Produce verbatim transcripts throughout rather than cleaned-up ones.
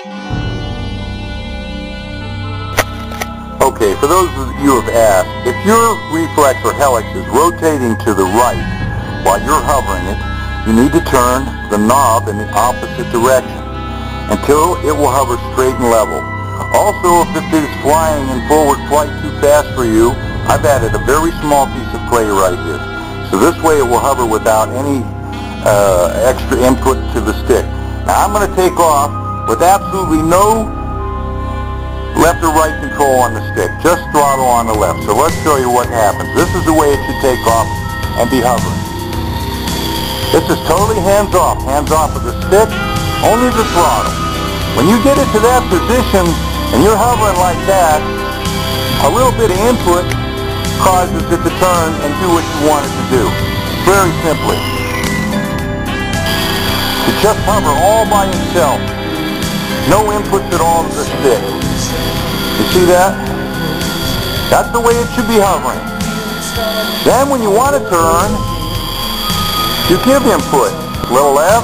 Okay, for those of you who have asked, if your Reflex or Helix is rotating to the right while you're hovering it, you need to turn the knob in the opposite direction until it will hover straight and level. Also, if it is flying in forward flight too fast for you, I've added a very small piece of clay right here. So this way it will hover without any uh, extra input to the stick. Now I'm going to take off with absolutely no left or right control on the stick, just throttle on the left. So let's show you what happens. This is the way it should take off and be hovering. This is totally hands off, hands off of the stick, only the throttle. When you get it to that position and you're hovering like that, a little bit of input causes it to turn and do what you want it to do. Very simply. To just hover all by itself. No inputs at all to the stick. You see that? That's the way it should be hovering. Then when you want to turn, you give input. A little left,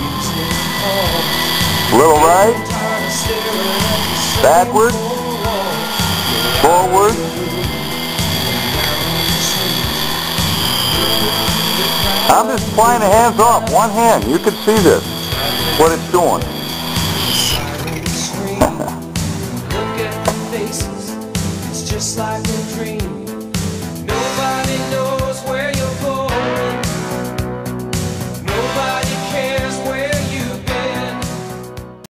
a little right, backward, forward. I'm just flying the hands off, one hand. You can see this, what it's doing. Look at the faces, it's just like